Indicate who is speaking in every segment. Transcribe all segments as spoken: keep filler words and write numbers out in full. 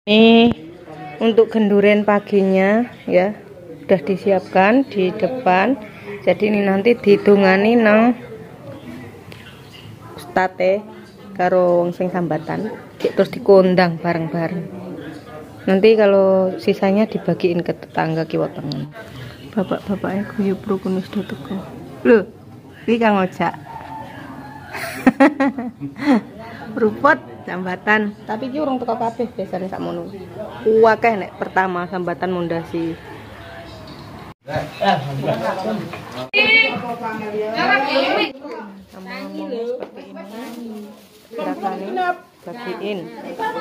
Speaker 1: Ini untuk genduren paginya ya, udah disiapkan di depan. Jadi ini nanti didungani nang state karo wong sing sambatan, terus dikondang bareng-bareng. Nanti kalau sisanya dibagiin ke tetangga kiwa tengen. Bapak-bapaknya guyu prukun wis do teko. Lho, iki Kang Ojak. Rupot sambatan, tapi iki urung teko kabeh biasane sakmono. Kuwakeh nek pertama sambatan mondasi. Bagiin.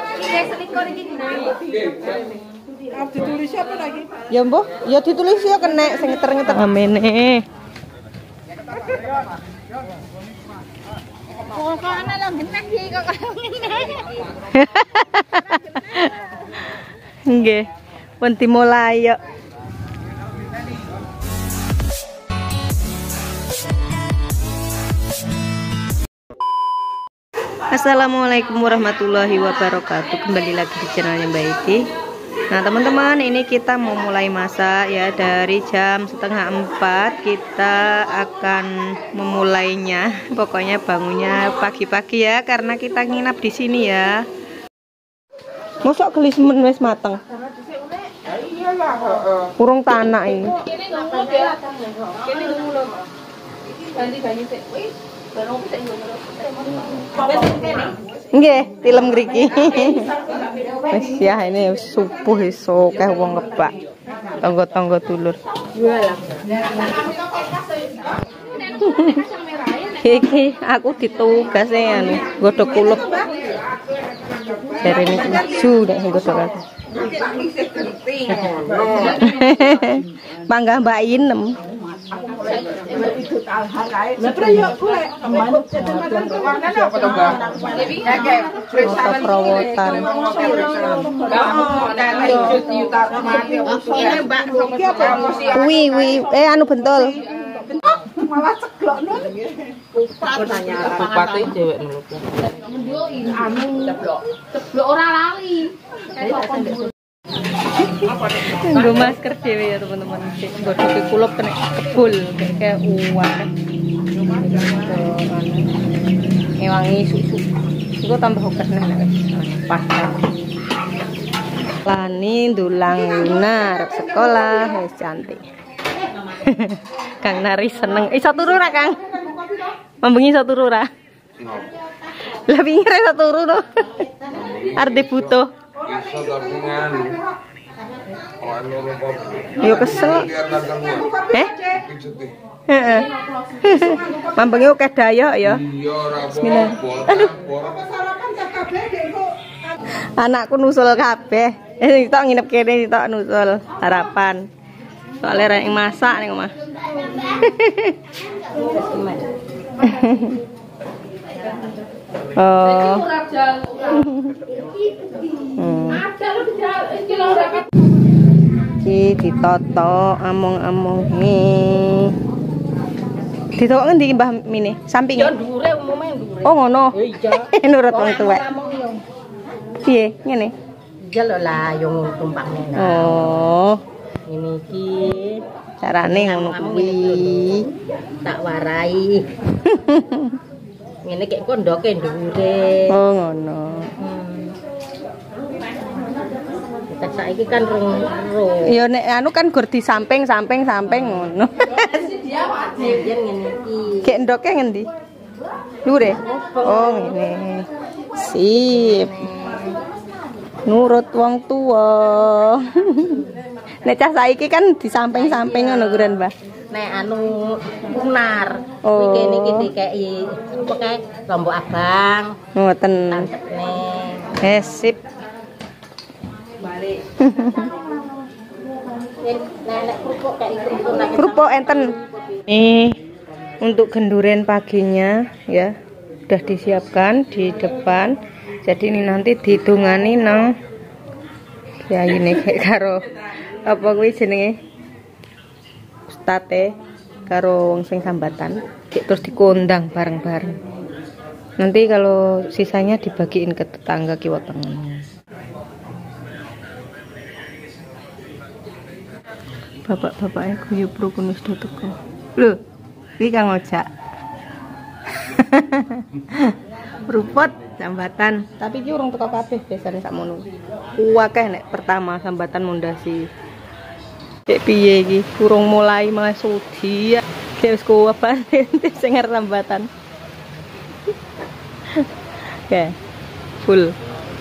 Speaker 1: Ditulis apa lagi? Ya mbah, ya ditulis ya kena sing ngeter-ngeter amene. Kok ana lho genah iki kok ngene. Nggih, pun dimulai yo. Assalamualaikum warahmatullahi wabarakatuh. Kembali lagi di channelnya Mbak Iti. Nah teman-teman, ini kita mau mulai masak ya. Dari jam setengah empat kita akan memulainya. Pokoknya bangunnya pagi-pagi ya, karena kita nginap di sini ya. Mosok gelis wis mateng. Kurung tanah ini. Nggih, film ngriki. Wis ya ini subuh esuk kae wong ngebak. Tangga-tangga dulur. Iki aku ditugas e anu, godhog kulup. Jarene ijo nek godhog aku. Mangga Mbak Inem. Perawatan. Wi wi eh anu bentul. Malah ceglokno. Bupati cewek meluk. Anu ceblok. Ceblok ora lali. Nggo masker dhewe ya teman-teman. Godhoge kulup kena kebul kayak uang. Ngewangi susu. Iku tambah oket nek pas. Lani ndulang Luna arep sekolah wis cantik. Kang Nari seneng. Iso turu ra, Kang? Membengi iso turu ra? Lah pinggir iso turu to. Arep butuh. Iso gabungan. Yo kesel. Eh? Heeh. Mambengi akeh dayak ya. Bismillah. Aduh. Anakku nusul kabeh. Eh tok nginep kene tok nusul harapan. Soalnya rek masak ning omah. Oh. Iki ditoto among-among he. Ditoto ngendi Mbah Mine? Sampinge. Ya ndure umume ndure. Oh ngono. Iya. Nurut wong tuwek. Piye ngene? Iya lho lah yo tumpakne. Oh. Ini iki carane ngono kuwi. Tak warai. Ngene kek kondoke ndure. Oh ngono. Tak saiki kan rong rong. Ya nek anu kan gur di samping-samping samping ngono. Yen ngene iki. Kek ndoke ngendi? Ndure. Oh ngene. Sip. Nurut wong tua. Nek cah saiki kan di samping-samping ngono guran, Mbah. Nek anu unar. Oh. Iki niki dikeki pokoke lombok abang. Ngoten. Eh sip. Balik. Nek kerupuk kayak kerupuk. Kerupuk enten. Nih untuk genduren paginya ya, udah disiapkan di depan. Jadi ini nanti didungani nang ya ini kayak karo apa kuwi jenenge state karo wong sing sambatan, terus dikondang bareng-bareng. Nanti kalau sisanya dibagiin ke tetangga kiwa tengen. Bapak-bapaknya guyub rukun wis do teko. Lho, iki Kang Ojak. Rupot sambatan, tapi iki urung teko kabeh biasane sakmono. Kuwakeh nek pertama sambatan mondasi. Kayak piye iki? Urung mulai malah sudi. Kayak wis kuwapan sing arep sambatan. Oke. Full.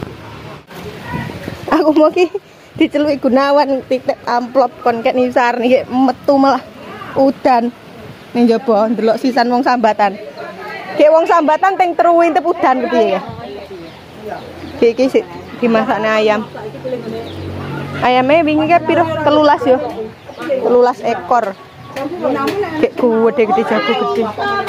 Speaker 1: Aku mau ki diceluki Gunawan titik amplop kon kek nisar nih metu malah udan ning njaba ndelok sisan wong sambatan. Kayak wong sambatan teng teruwi tep udan kepiye ya. Iki iki sik dimasakne ayam. Ayamnya wingi ke piro? Telulas yo. Telulas ekor. Kayak gede-gede jago gede.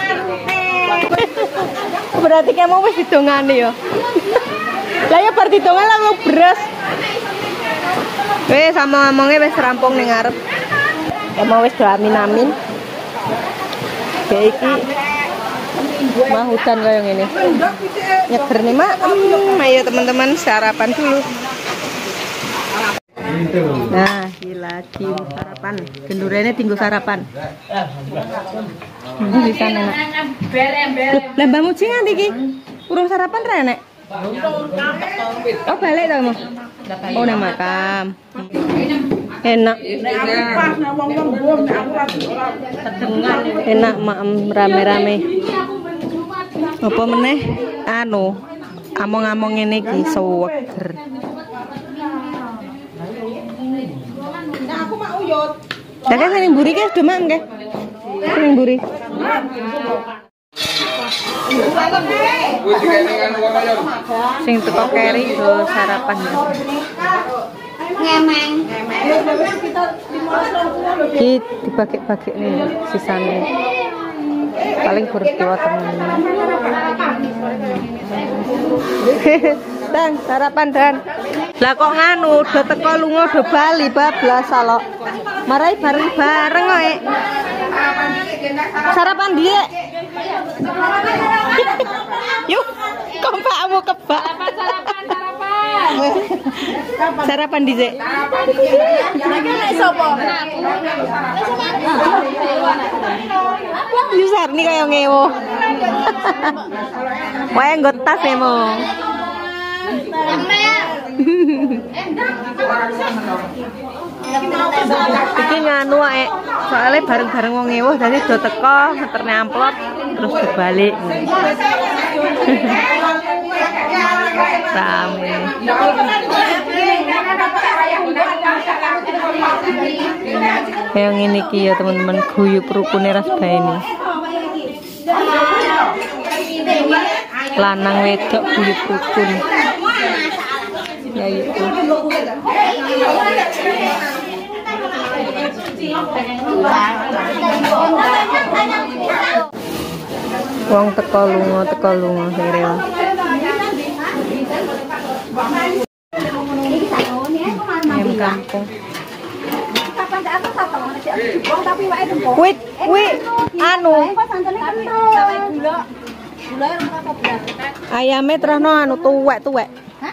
Speaker 1: Berarti kamu wis didongane yo. Lah ya bar didongan langsung beras. Wes sama ngomongnya wis rampung ning ngarep. Ya mau wis do amin-amin. Kayak iki mah hutan kayak ngene. Nyeger nih mak. Hmm, ayo teman-teman sarapan dulu. Nah, gila tim sarapan. Gendurene tinggu sarapan. Hmm, bisa enak. Lembah muci nganti iki. Urung sarapan ra nek? Oh, balik ta kamu? Oh, nang makam. Enak. Enak mak rame-rame. Apa meneh? Anu, among-among ngene iki seger. Nah, aku mak uyut. Lah kan sing mburi ki do mak nggih. Sing mburi. Sing teko keri do sarapan. Ngemeng. Iki dibagi-bagi nih sisane. Paling berdua temen. Dan sarapan dan. Lah kok nganu do teko lunga do bali bablas salok. Marai bareng-bareng kok. Sarapan dia. Yuk, kompakmu kebak. Sarapan, sarapan. Sarapan dhisik. Iki nek sapa? Yusar nih kaya ngewo. Wae nggo tas emo. Iki nganu ae, soalnya bareng-bareng wong ewuh dadi do teko ngeterne amplop terus dibalik. Rame. Kayak ngene iki ya teman-teman guyub rukune ras baene. Lanang wedok guyub rukun. Ya itu. Wong teko lunga teko lunga sing rewa. Ayam kampung. Wit, wit, anu. Ayame terusno anu tuwek-tuwek.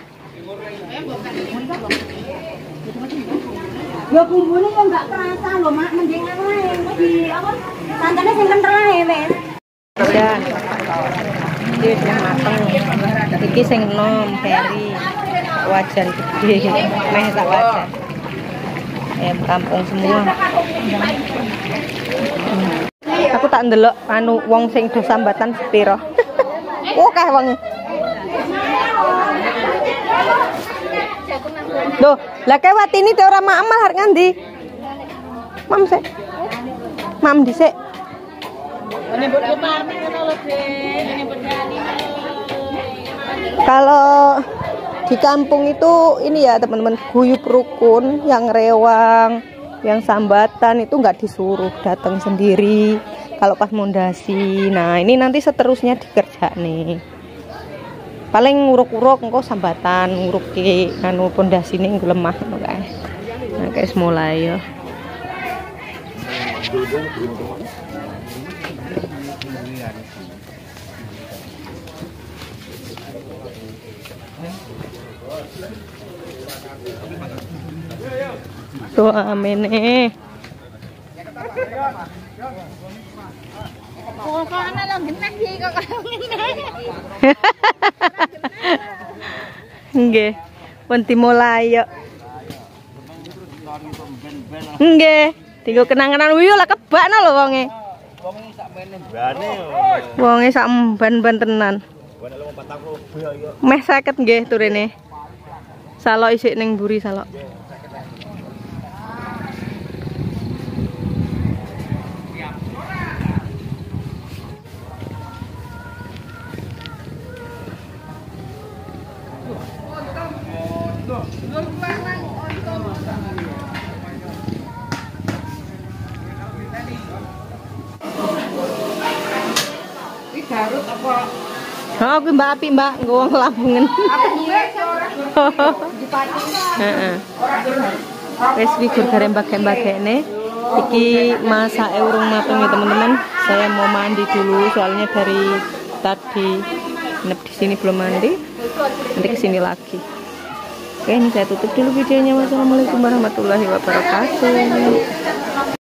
Speaker 1: Ya bumbune ya enggak kerasa loh mak, mending anu di apa? Santannya sing kental ae wis. Dan iki wis mateng. Iki sing enom peri. Wajan gede, meh sak wajan. Ayam kampung semua. Hmm. Aku tak ndelok anu wong sing do sambatan sepiro. Akeh wong. Loh, lah kae watini te ora mamal arep ngendi? Mam sik. Mam dhisik. Kalau di kampung itu ini ya teman-teman guyub rukun, yang rewang, yang sambatan itu nggak disuruh, datang sendiri. Kalau pas mondasi, nah ini nanti seterusnya dikerja nih. Paling nguruk-uruk engko sambatan, nguruki anu pondasine engko lemah ngono kae. Nah, guys mulai ya. Tuh amene.
Speaker 2: Oh, kok ana lo genah iki kok kaya ngene.
Speaker 1: Nggih. Pun dimulai yo. Nggih. Dienggo kenang-kenangan wiyo lah kebakno lho wonge.
Speaker 3: Wonge sak mene mbane.
Speaker 1: Wonge sak mban-mban tenan. Meh seket nggih turene. Salok isik ning mburi salok.
Speaker 2: Garut apa?
Speaker 1: Oh, kuwi Mbak Api, Mbak, nggo wong Lamongan.
Speaker 2: Apa duwe ora? Dipati.
Speaker 1: Heeh. Wes figur garembak-gembakene. Iki masake urung mateng ya, teman-teman. Saya mau mandi dulu soalnya dari tadi nginep di sini belum mandi. Nanti kesini lagi. Oke, ini saya tutup dulu videonya. Wassalamualaikum warahmatullahi wabarakatuh.